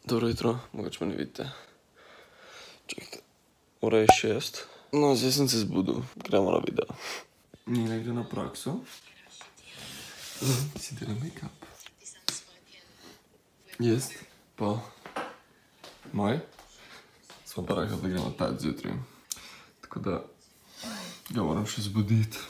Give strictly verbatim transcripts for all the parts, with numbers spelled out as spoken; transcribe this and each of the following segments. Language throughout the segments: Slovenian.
Dobro jutro, mogoče me ne vidite. Čekajte, ura je šest. No, zdaj sem se zbudil, gremo na video. Nina gre na prakso. Si dela make-up. Jaz pa Maj smo pa rekli, da gremo pet zjutraj. Tako da ga moram še zbuditi.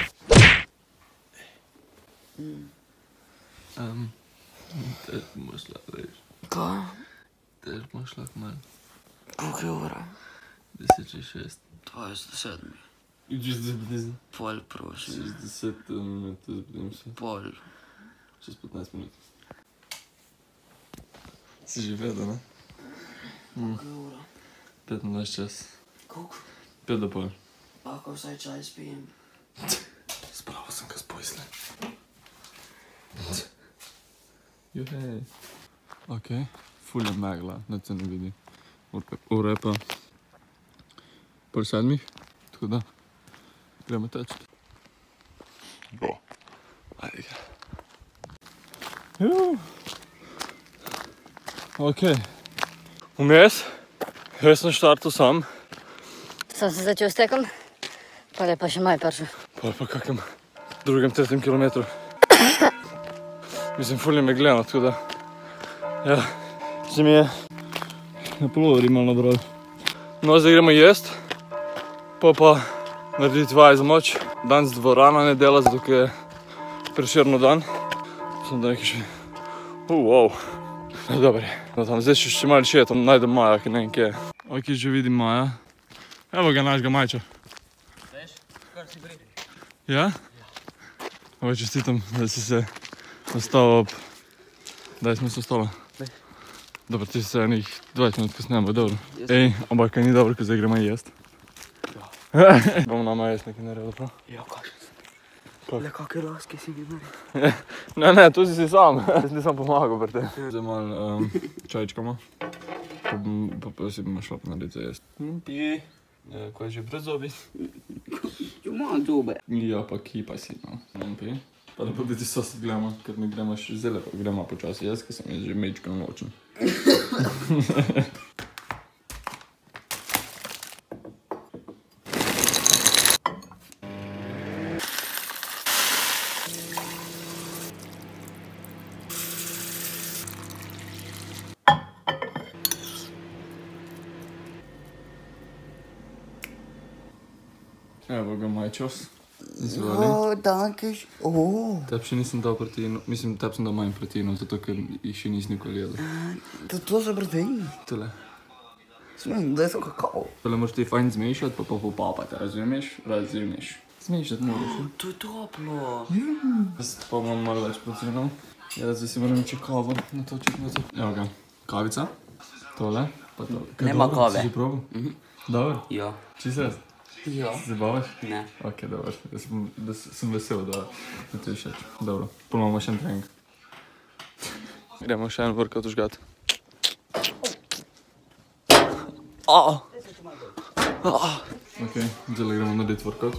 Um, tež bomo šla, veš. Kaj? Tež bomo šla k meni. Koliko je ura? Deset čez šest. dvajset do sedmi. Čez deset. Pol, prosim. Čez deset minut zbudim se. Pol. Čez petnajst minut. Si že vedel, ne? Koliko je ura? petnajst čas. Koliko? Pet do pol. Lahko vsaj čaj spijem. Spravo sem ga spojsle. Juhej. Okej, ful je megla, da se ne vidi. Ura je pa pol sedmih, tako da gremo teč. Bo. Ajde ga. Juuu. Okej. Vmes, jaz sem štartal sam. Sam se začel s tekom, pa je pa še Maj prišel. Pa pa kakem drugem, tretjem kilometru. Mislim, ful je me gledano, tako da, ja, se mi je na poloveri malo nabral. No, zdaj gremo jest, pa pa narediti vaj za moč. Danes dvorana ne dela, zato ker je Prešernov dan. Sem da nekaj še, uh, wow. No, dober je. No, tam zdaj še malo še, tam najdem Maja, ki ne vem kje je. Ok, že vidim Maja. Evo ga, našega Majča. Veš, kar si bri. Ja? Ovo čestitam, da si se nastavil ob... Daj smo se ostala. Dobro, ti si se enih dvajset minut kasneje, bo dobro. Ej, ampak kaj ni dobro, ko zdaj gremo jest. Ja. Bomo nama jest nekaj naredil, prav? Ja, kakšen sem. Le kakve laske si mi naredil. Ne, ne, tu si si sam. Jaz nisem pomagal pri tem. Zdaj malo čajčkamo. Pa si bomo šla narediti za jest. Pi, ko je že brez zobi. Jo, imam zobe. Ja, pa ki pa si, no. Pi. Pa da pa biti sosed gledamo, ker ne gremo še zelo, pa gremo počasi jaz, ker sem jaz že mečko nočen. Evo ga Majčos. Izvoli. O, dankež. O. Teb še nisem dal proteinu, mislim, teb sem dal manj proteinov, zato ker jih še nisem nikoli jedel. To to za protein. Tole. Smem, da je to kakao. Tole moraš ti fajn zmešati, pa pa popapati, razumeš? Razumeš. Zmešati moraš. To je toplo. Jaz pa imam malo več proteinov. Ja, zdaj si moram če kavo natočiti na to. Evo ga. Kavica. Tole. Pa tole. Nema kave. Si že probal? Dobro? Ja. Čisto jaz? Ja. Se zabavaš? Ne. Ok, dobro. Jaz sem, da sem vesel, da mi to všeč. Dobro. Pol imamo še en trening. Gremo še en workout užgat. Ok, zdaj gremo narediti workout.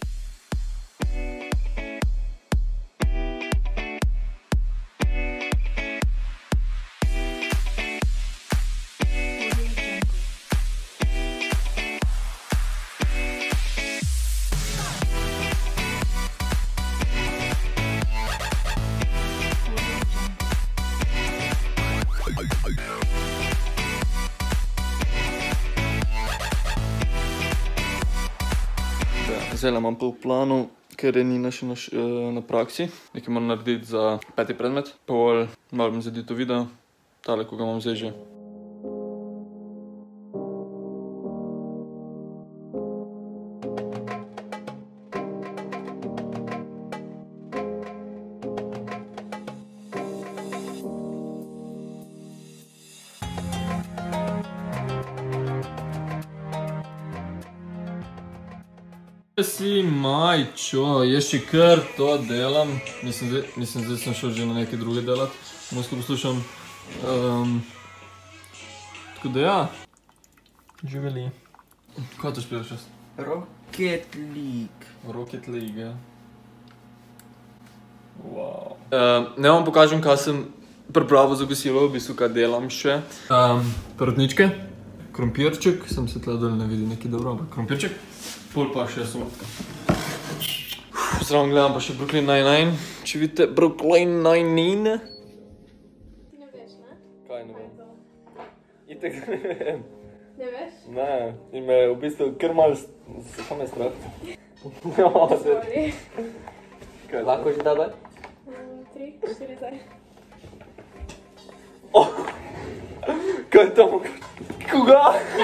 Zdaj imam pa v planu, ker je Nina še na, na praksi. Nekaj moram narediti za peti predmet. Pol malo bom zadil to video, tale, ko ga imam zdaj že. Si Majčo, jaz še kar to delam, mislim, zdaj sem šel že na nekaj druge delat, musko poslušam, tako da ja. Živeli. Kaj to špilaš jaz? Rocket League. Rocket League, ja. Wow. Ne vam pokažem, kaj sem pripravo za kosilo, v bistvu kaj delam še. Um, Perutničke, krompirček, sem se tle dol ne vidi nekaj dobro, ampak krompirček. Pol pa še sladka. Zraven gledam pa še Brooklyn Nine-Nine. Če vidite Brooklyn Nine-Nine. Ti ne veš, ne? Kaj ne vem? Itek ne vem. Ne veš? Ne, in me v bistvu kar malo samo je strah. Sorry. Lahko že tada? Tri, štiri zdaj. Kaj je tam? Koga?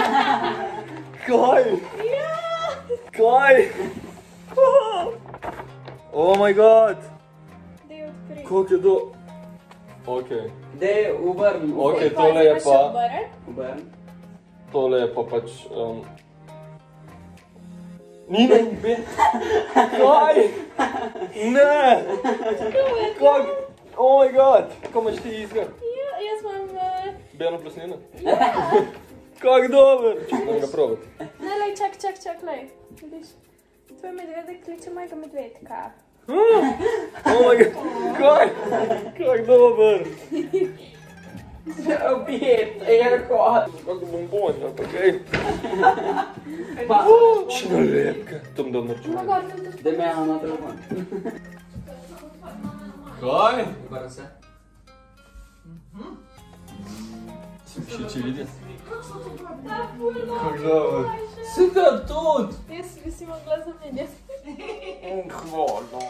Kaj? Kaj? Oh my god! Dej odpri. Koliko je to? Okej. Dej, uvrni. Okej, tole je pa... Uvrni. Tole je pa pač... Um... Nina in Ben... Kaj? Ne! Kak? Oh my god! Kako imaš ti izga? Ja, jaz imam... Uh... Beno plus Nina? Kak dober! Čekaj, ga probati. Ne, lej, čak, čak, čak, lej. Vidiš? Tvoj medvedek kliče mojega medvedka. Oh my god! Kaj? Kak dober! Objet, aircon. Kako bombon, ampak ej. Še nalepke. Tom dom narčujem. Oh my god, to je Dej me eno na telefon. Kaj? Uvrni se. Še če vidi? ta ful dobro. Kak dober. Super, tudi. Jaz bi si mogla zamenjati. Hvala.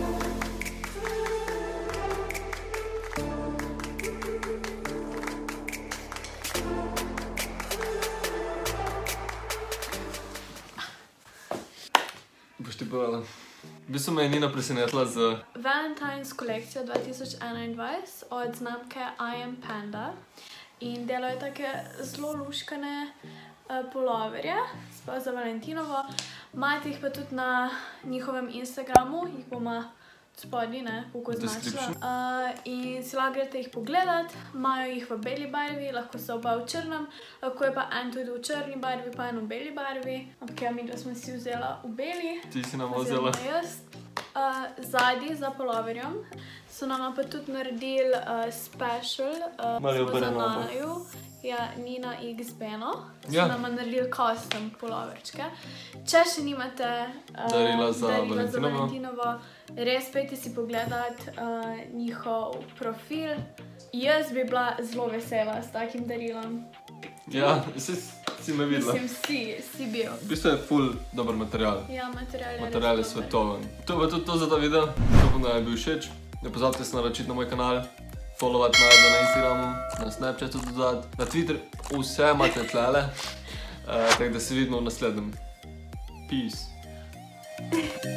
Boš ti povedala? V bistvu me je Nina presenetila z Valentine's kolekcijo dva tisoč enaindvajset od znamke I Am Panda in delajo take zelo luškane uh, puloverje, sploh za Valentinovo. Imate jih pa tudi na njihovem Instagramu, jih bomo spodnji, ne, kako značila. Uh, in si lahko greste jih pogledat, imajo jih v beli barvi, lahko so oba v črnem, lahko je pa en tudi v črni barvi, pa en v beli barvi. Ampak ja, mi da smo si vzela v beli. Ti si nama vzela. Oziroma jaz. Uh, zadnji za poloverjem so nama pa tudi naredili uh, special uh, Malo smo za obrnemo. naju, ja, Nina X Beno, so Ja. nama naredili custom poloverčke. Če še nimate uh, Darila za darila za Valentinovo. Valentinovo, res pejte si pogledat uh, njihov profil. Jaz bi bila zelo vesela s takim darilom. Ja, si, si me videla. Mislim, si, si bil. V bistvu je ful dober material. Ja, material je Material je res dober. svetoven. To je tudi to za ta video. Upam, da je bil všeč. Ne pozabite se naročiti na moj kanal, followati najdemo na Instagramu, na Snapchatu dodati, na Twitter, vse imate tlele. Uh, tako da se vidimo v naslednjem. Peace.